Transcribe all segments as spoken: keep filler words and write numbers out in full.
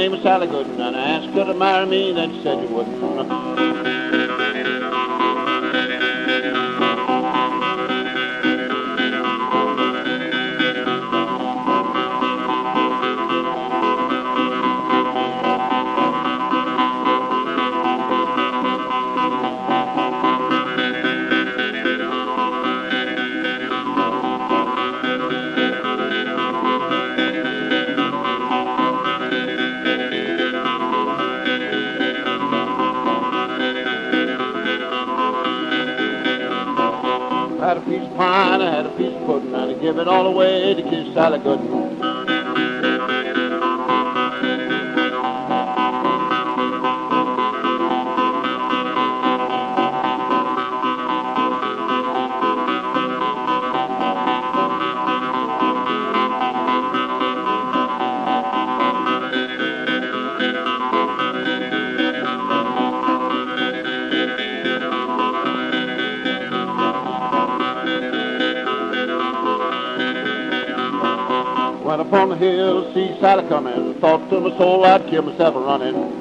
name was Sally Goodwin, and I asked her to marry me, then she said she wouldn't. I had a piece of pie, and I had a piece of pudding, and I give it all away to kiss Sally Goodwin. Went up on the hill to see Sally coming. Thought to my soul I'd kill myself a running.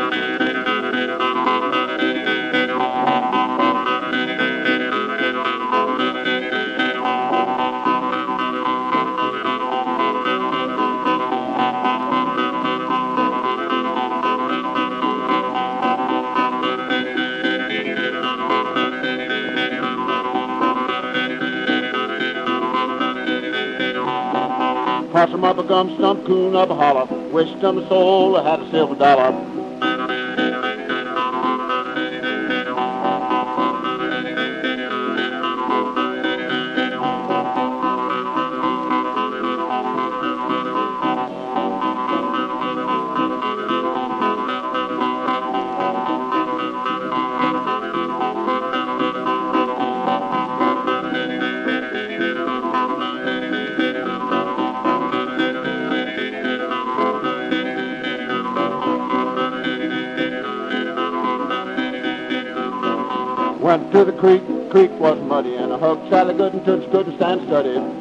Crossed him up a gum stump, coon up a holler. Wished on my soul I had a silver dollar. Went to the creek, creek was muddy, and I hugged Sally Goodwin till she couldn't stand steady.